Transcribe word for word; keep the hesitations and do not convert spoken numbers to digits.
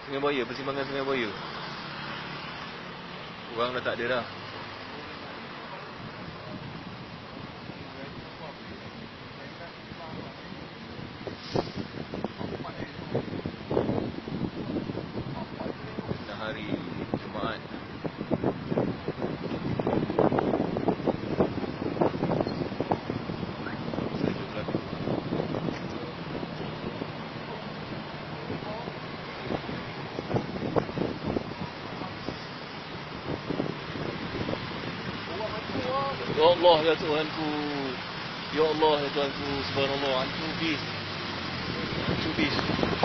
Sungai Buaya, persimpangan Sungai Buaya. Orang dah tak ada dah. Dah hari Jumaat. Sejuk lah. Ya Allah ya Tuhanku. Ya Allah ya Tuhanku. Subhanallah. Antu bis. Antu bis.